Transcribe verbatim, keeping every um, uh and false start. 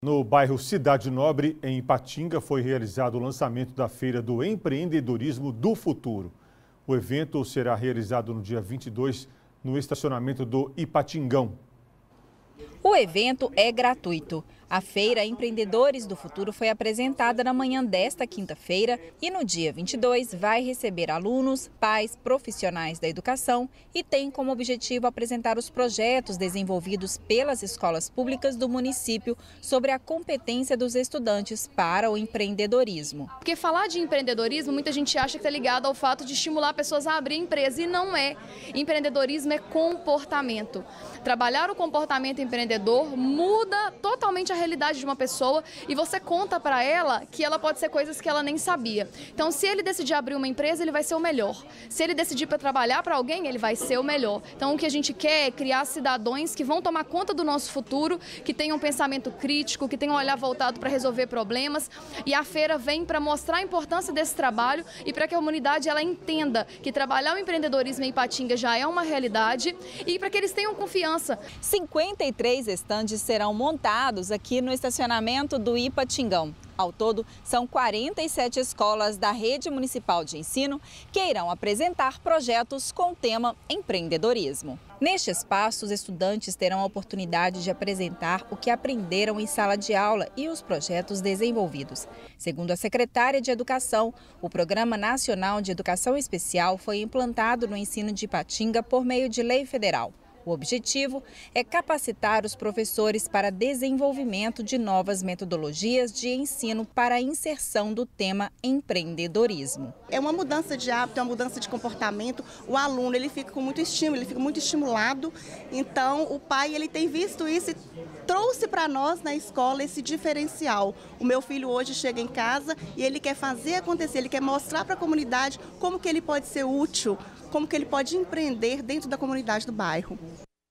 No bairro Cidade Nobre, em Ipatinga, foi realizado o lançamento da Feira do Empreendedorismo do Futuro. O evento será realizado no dia vinte e dois, no estacionamento do Ipatingão. O evento é gratuito. A Feira Empreendedores do Futuro foi apresentada na manhã desta quinta-feira e no dia vinte e dois vai receber alunos, pais, profissionais da educação e tem como objetivo apresentar os projetos desenvolvidos pelas escolas públicas do município sobre a competência dos estudantes para o empreendedorismo. Porque falar de empreendedorismo, muita gente acha que está ligado ao fato de estimular pessoas a abrir empresa e não é. Empreendedorismo é comportamento. Trabalhar o comportamento empreendedor muda totalmente a realidade de uma pessoa e você conta para ela que ela pode ser coisas que ela nem sabia. Então, se ele decidir abrir uma empresa, ele vai ser o melhor. Se ele decidir para trabalhar para alguém, ele vai ser o melhor. Então, o que a gente quer é criar cidadãos que vão tomar conta do nosso futuro, que tenham um pensamento crítico, que tenham um olhar voltado para resolver problemas. E a feira vem para mostrar a importância desse trabalho e para que a comunidade ela entenda que trabalhar o empreendedorismo em Ipatinga já é uma realidade e para que eles tenham confiança. cinquenta e três estandes serão montados aqui no estacionamento do Ipatingão. Ao todo, são quarenta e sete escolas da Rede Municipal de Ensino que irão apresentar projetos com o tema empreendedorismo. Neste espaço, os estudantes terão a oportunidade de apresentar o que aprenderam em sala de aula e os projetos desenvolvidos. Segundo a secretária de Educação, o Programa Nacional de Educação Especial foi implantado no ensino de Ipatinga por meio de lei federal. O objetivo é capacitar os professores para desenvolvimento de novas metodologias de ensino para a inserção do tema empreendedorismo. É uma mudança de hábito, é uma mudança de comportamento. O aluno ele fica com muito estímulo, ele fica muito estimulado. Então, o pai ele tem visto isso e trouxe para nós na escola esse diferencial. O meu filho hoje chega em casa e ele quer fazer acontecer, ele quer mostrar para a comunidade como que ele pode ser útil, como que ele pode empreender dentro da comunidade do bairro.